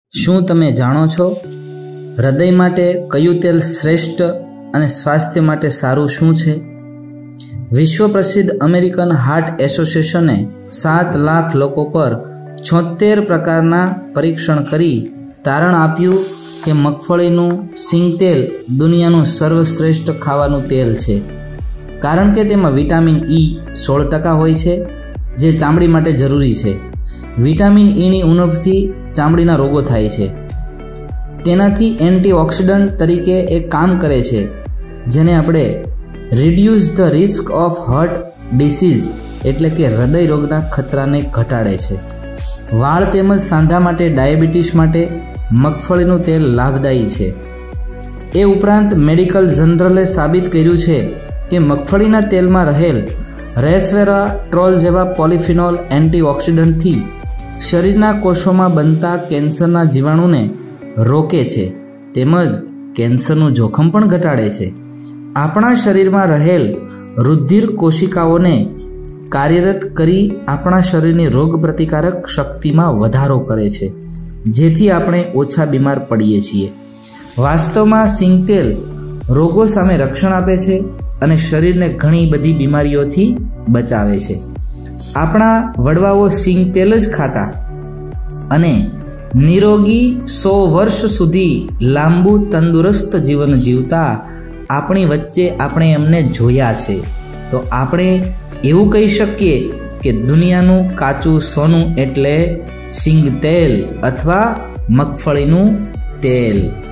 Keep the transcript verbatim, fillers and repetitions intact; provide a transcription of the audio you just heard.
શું તમે જાણો છો હૃદય માટે કયું તેલ શ્રેષ્ઠ અને સ્વાસ્થ્ય માટે સારું શું છે? વિશ્વ પ્રસિદ્ધ અમેરિકન હાર્ટ એસોસિએશને સાત લાખ લોકો પર છોતેર પ્રકારના પરીક્ષણ કરી તારણ આપ્યું કે મગફળીનું સિંગ તેલ દુનિયાનું સર્વશ્રેષ્ઠ ખાવાનું તેલ છે, કારણ કે તેમાં વિટામિન ઈ સોળ ટકા હોય છે, જે ચામડી માટે જરૂરી છે. વિટામિન ઈની ઉણપથી ચામડીના રોગો થાય છે. તેનાથી એન્ટીઓક્સિડન્ટ તરીકે એક કામ કરે છે, જેને આપણે reduce the risk of heart disease એટલે કે હૃદય રોગના ખતરાને ઘટાડે છે. વાળ તેમજ સાંધા માટે, ડાયાબિટીસ માટે મગફળીનું તેલ લાભદાયી છે. એ ઉપરાંત મેડિકલ જર્નલે સાબિત કર્યું છે કે મગફળીના તેલમાં રહેલ રેસવેરાટ્રોલ જેવા પોલિફિનોલ એન્ટીઓક્સિડન્ટથી શરીરના કોષોમાં બનતા કેન્સરના જીવાણુને રોકે છે, તેમજ કેન્સરનું જોખમ પણ ઘટાડે છે. આપણા શરીરમાં રહેલ રુધિર કોશિકાઓને કાર્યરત કરી આપણા શરીરની રોગ પ્રતિકારક શક્તિમાં વધારો કરે છે, જેથી આપણે ઓછા બીમાર પડીએ છીએ. વાસ્તવમાં સિંગ તેલ રોગો સામે રક્ષણ આપે છે અને શરીરને ઘણી બધી બીમારીઓથી બચાવે છે. આપણા વડવાઓ સિંગ તેલ જ ખાતા અને નિરોગી સો વર્ષ સુધી લાંબુ તંદુરસ્ત જીવન જીવતા આપણી વચ્ચે આપણે એમને જોયા છે. તો આપણે એવું કહી શકીએ કે દુનિયાનું કાચું સોનું એટલે સિંગ તેલ અથવા મગફળીનું તેલ.